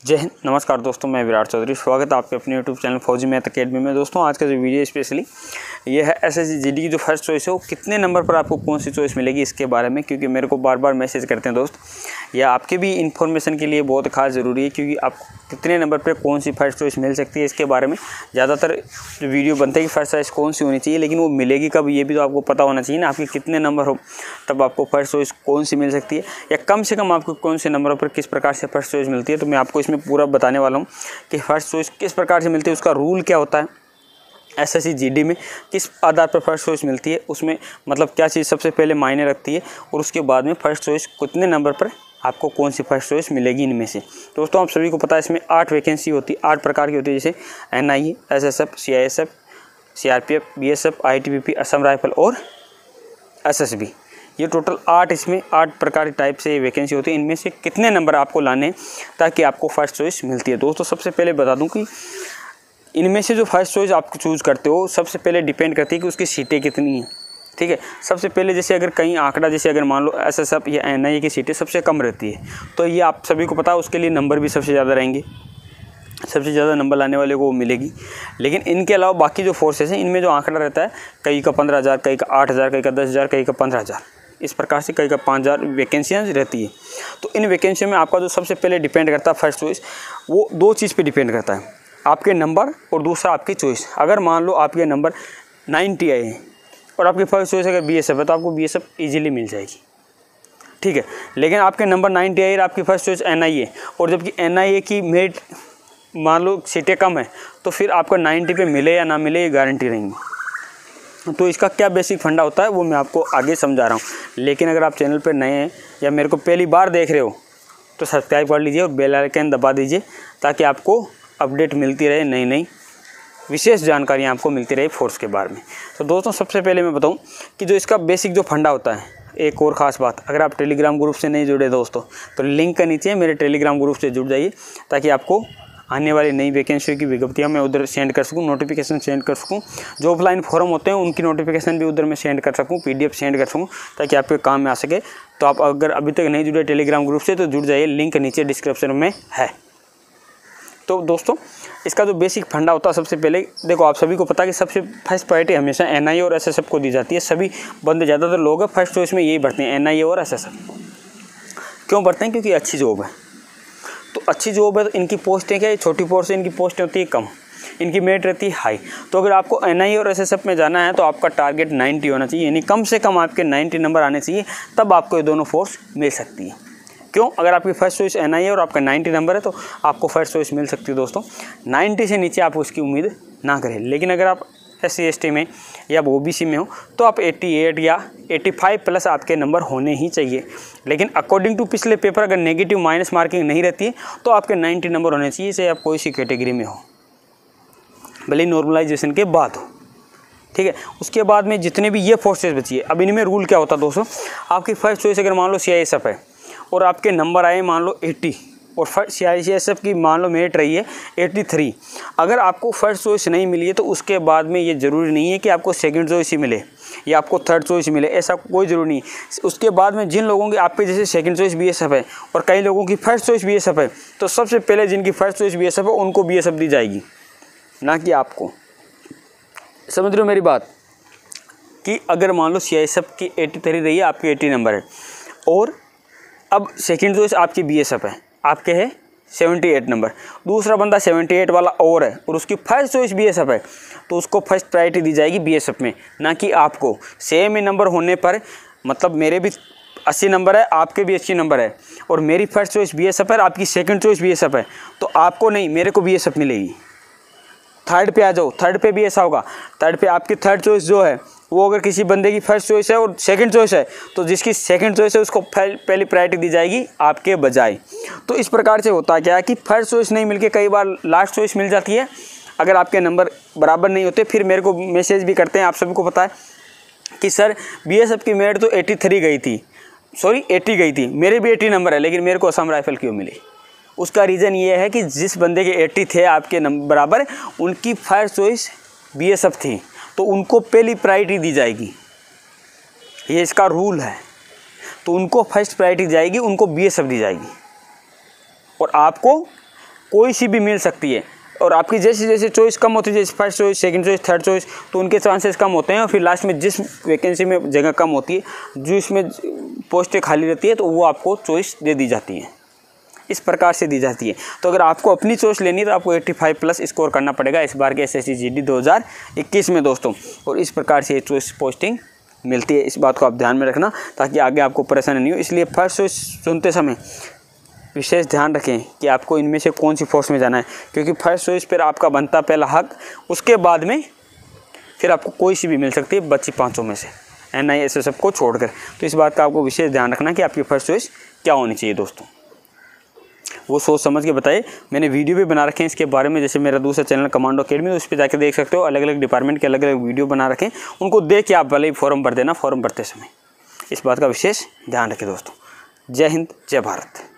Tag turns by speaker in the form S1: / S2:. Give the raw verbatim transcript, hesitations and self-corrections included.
S1: जय हिंद, नमस्कार दोस्तों, मैं विराट चौधरी। स्वागत है आपके अपने YouTube channel Fauji math academy में। दोस्तों आज का जो वीडियो स्पेशली ये है एसएससी जीडी की जो फर्स्ट चॉइस है वो कितने नंबर पर आपको कौन सी चॉइस मिलेगी इसके बारे में, क्योंकि मेरे को बार बार मैसेज करते हैं दोस्त। यह आपके भी इन्फॉर्मेशन के लिए बहुत खास ज़रूरी है, क्योंकि आप कितने नंबर पर कौन सी फर्स्ट चॉइस मिल सकती है इसके बारे में ज़्यादातर जो वीडियो बनते हैं कि फर्स्ट चॉइस कौन सी होनी चाहिए, लेकिन वो मिलेगी कब ये भी तो आपको पता होना चाहिए ना। आपके कितने नंबर हो तब आपको फर्स्ट चॉइस कौन सी मिल सकती है, या कम से कम आपको कौन से नंबरों पर किस प्रकार से फर्स्ट चॉइस मिलती है। तो मैं आपको इसमें पूरा बताने वाला हूँ कि फर्स्ट चॉइस किस प्रकार से मिलती है, उसका रूल क्या होता है, एसएससी जीडी में किस आधार पर फर्स्ट चॉइस मिलती है, उसमें मतलब क्या चीज़ सबसे पहले मायने रखती है, और उसके बाद में फर्स्ट चॉइस कितने नंबर पर आपको कौन सी फर्स्ट चॉइस मिलेगी इनमें से। दोस्तों आप सभी को पता है इसमें आठ वैकेंसी होती है, आठ प्रकार की होती है, जैसे NIA, SSF, CISF, CRPF, BSF, ITBP, Assam rifle और एसएसबी। ये टोटल आठ इसमें आठ प्रकार की टाइप से वैकेंसी होती है। इनमें से कितने नंबर आपको लाने हैं ताकि आपको फर्स्ट चॉइस मिलती है। दोस्तों सबसे पहले बता दूं कि इनमें से जो फर्स्ट चॉइस आप चूज़ करते हो सबसे पहले डिपेंड करती है कि उसकी सीटें कितनी हैं। ठीक है, सबसे पहले जैसे अगर कहीं आंकड़ा, जैसे अगर मान लो एसएसएफ या एनआईए की सीटें सबसे कम रहती है, तो ये आप सभी को पता है उसके लिए नंबर भी सबसे ज़्यादा रहेंगे, सबसे ज़्यादा नंबर लाने वाले को वो मिलेगी। लेकिन इनके अलावा बाकी जो फोर्सेस हैं इनमें जो आंकड़ा रहता है, कई का पंद्रह हज़ार, कई का आठ हज़ार, कई का दस हज़ार, कई का पंद्रह हज़ार, इस प्रकार से कई का पाँच हज़ार वैकेंसियाँ रहती है। तो इन वैकेंसियों में आपका जो सबसे पहले डिपेंड करता है फर्स्ट चॉइस, वो दो चीज़ पे डिपेंड करता है, आपके नंबर और दूसरा आपकी चॉइस। अगर मान लो आपके नंबर नाइन्टी आए हैं और आपकी फर्स्ट चॉइस अगर बीएसएफ है तो आपको बीएसएफ ईजिली मिल जाएगी। ठीक है, लेकिन आपके नंबर नाइन्टी आए और आपकी फर्स्ट चॉइस एनआईए, और जबकि एनआईए की मेरिट मान लो सीटें कम है, तो फिर आपको नाइन्टी पे मिले या ना मिले ये गारंटी रहेंगी। तो इसका क्या बेसिक फंडा होता है वो मैं आपको आगे समझा रहा हूँ। लेकिन अगर आप चैनल पर नए हैं या मेरे को पहली बार देख रहे हो तो सब्सक्राइब कर लीजिए और बेल आइकन दबा दीजिए, ताकि आपको अपडेट मिलती रहे, नई नई विशेष जानकारियाँ आपको मिलती रहे फोर्स के बारे में। तो दोस्तों सबसे पहले मैं बताऊँ कि जो इसका बेसिक जो फंडा होता है, एक और ख़ास बात, अगर आप टेलीग्राम ग्रुप से नहीं जुड़े दोस्तों तो लिंक के नीचे मेरे टेलीग्राम ग्रुप से जुड़ जाइए, ताकि आपको आने वाली नई वैकेंसी की विज्ञप्तियाँ मैं उधर सेंड कर सकूँ, नोटिफिकेशन सेंड कर सकूँ, जो ऑफलाइन फॉर्म होते हैं उनकी नोटिफिकेशन भी उधर मैं सेंड कर सकूँ, पीडीएफ सेंड कर सकूँ, ताकि आपके काम में आ सके। तो आप अगर अभी तक नहीं जुड़े टेलीग्राम ग्रुप से तो जुड़ जाइए, लिंक नीचे डिस्क्रिप्शन में है। तो दोस्तों इसका जो बेसिक फंडा होता है, सबसे पहले देखो आप सभी को पता है कि सबसे फर्स्ट प्रायोरिटी हमेशा एनआईए और एसएसएफ को दी जाती है। सभी बंदे ज़्यादातर लोग हैं फर्स्ट चॉइस में यही बढ़ते हैं, एनआईए और एसएसएफ। क्यों बढ़ते हैं? क्योंकि अच्छी जॉब है। तो अच्छी जॉब है तो इनकी पोस्टें क्या है, छोटी पोस्ट इनकी पोस्टें होती है कम, इनकी मेरिट रहती है हाई। तो अगर आपको एनआईए और एसएसएफ में जाना है तो आपका टारगेट नाइन्टी होना चाहिए, यानी कम से कम आपके नाइन्टी नंबर आने चाहिए, तब आपको ये दोनों फोर्स मिल सकती है। क्यों? अगर आपकी फर्स्ट चॉइस एनआईए और आपका नाइन्टी नंबर है तो आपको फर्स्ट चॉइस मिल सकती है। दोस्तों नाइन्टी से नीचे आप उसकी उम्मीद ना करें। लेकिन अगर आप एस सी एस टी में या ओबीसी में हो तो आप अट्ठासी या पचासी प्लस आपके नंबर होने ही चाहिए। लेकिन अकॉर्डिंग टू पिछले पेपर अगर नेगेटिव माइनस मार्किंग नहीं रहती है तो आपके नाइन्टी नंबर होने चाहिए, चाहे आप कोई सी कैटेगरी में हो, भले नॉर्मलाइजेशन के बाद हो। ठीक है, उसके बाद में जितने भी ये फोर्सेज बची है, अब इनमें रूल क्या होता है दोस्तों, आपकी फर्स्ट चॉइस अगर मान लो सीआईएसएफ है और आपके नंबर आए मान लो अस्सी, और सीआईएसएफ की मान लो मेरिट रही है तिरासी, अगर आपको फर्स्ट चॉइस नहीं मिली है तो उसके बाद में ये ज़रूरी नहीं है कि आपको सेकंड चॉइस ही मिले या आपको थर्ड चॉइस मिले, ऐसा कोई ज़रूरी नहीं। उसके बाद में जिन लोगों की आपके जैसे सेकंड चॉइस बीएसएफ है और कई लोगों की फर्स्ट चॉइस बीएसएफ है, तो सबसे पहले जिनकी फर्स्ट चॉइस बीएसएफ है उनको बीएसएफ दी जाएगी, ना कि आपको। समझ रहे हो मेरी बात? कि अगर मान लो सीआईएसएफ की तिरासी रही है, आपकी अस्सी नंबर है, और अब सेकंड चॉइस आपकी बीएसएफ है, आपके है अठहत्तर नंबर, दूसरा बंदा अठहत्तर वाला और है और उसकी फर्स्ट चॉइस बीएसएफ है, तो उसको फर्स्ट प्रायोरिटी दी जाएगी बीएसएफ में, ना कि आपको। सेम ही नंबर होने पर, मतलब मेरे भी अस्सी नंबर है, आपके भी अस्सी नंबर है, और मेरी फर्स्ट चॉइस बीएसएफ है, आपकी सेकंड चॉइस बीएसएफ है, तो आपको नहीं, मेरे को बीएसएफ मिलेगी। थर्ड पे आ जाओ, थर्ड पे भी ऐसा होगा, थर्ड पे आपकी थर्ड चॉइस जो है वो अगर किसी बंदे की फर्स्ट चॉइस है और सेकंड चॉइस है, तो जिसकी सेकंड चॉइस है उसको पहली प्रायोरिटी दी जाएगी आपके बजाय। तो इस प्रकार से होता क्या है कि फर्स्ट चॉइस नहीं मिलके कई बार लास्ट चॉइस मिल जाती है। अगर आपके नंबर बराबर नहीं होते फिर मेरे को मैसेज भी करते हैं, आप सभी को पता है कि सर बीएसएफ की मेरिट तो तिरासी गई थी, सॉरी अस्सी गई थी, मेरे भी अस्सी नंबर है, लेकिन मेरे को असम राइफल क्यों मिली? उसका रीज़न ये है कि जिस बंदे के अस्सी थे आपके नंबर बराबर, उनकी फर्स्ट चॉइस बीएसएफ थी, तो उनको पहली प्रायोरिटी दी जाएगी, ये इसका रूल है। तो उनको फर्स्ट प्रायोरिटी जाएगी, उनको बीएसएफ दी जाएगी, और आपको कोई सी भी मिल सकती है। और आपकी जैसे जैसे चॉइस कम होती है, जैसे first choice, second choice, third choice, तो उनके चांसेस कम होते हैं। और फिर लास्ट में जिस वैकेंसी में जगह कम होती है, जो इसमें पोस्टें खाली रहती है, तो वो आपको चॉइस दे दी जाती है, इस प्रकार से दी जाती है। तो अगर आपको अपनी चॉइस लेनी है तो आपको पचासी प्लस स्कोर करना पड़ेगा इस बार के एसएससी जीडी दो हज़ार इक्कीस में दोस्तों। और इस प्रकार से ये चॉइस पोस्टिंग मिलती है, इस बात को आप ध्यान में रखना ताकि आगे आपको परेशानी नहीं हो। इसलिए फर्स्ट चॉइस चुनते समय विशेष ध्यान रखें कि आपको इनमें से कौन सी फोर्स में जाना है, क्योंकि फर्स्ट चॉइस पर आपका बनता पहला हक, उसके बाद में फिर आपको कोई सी भी मिल सकती है बच्ची पाँचों में से, N I S S F को छोड़कर। तो इस बात का आपको विशेष ध्यान रखना कि आपकी फर्स्ट चॉइस क्या होनी चाहिए दोस्तों, वो सोच समझ के बताइए। मैंने वीडियो भी बना रखे हैं इसके बारे में, जैसे मेरा दूसरा चैनल कमांडो अकेडमी, उस पर जाकर देख सकते हो। अलग अलग डिपार्टमेंट के अलग अलग वीडियो बना रखे हैं, उनको देख के आप भले ही फॉर्म भर देना। फॉर्म भरते समय इस बात का विशेष ध्यान रखें दोस्तों। जय हिंद, जय भारत।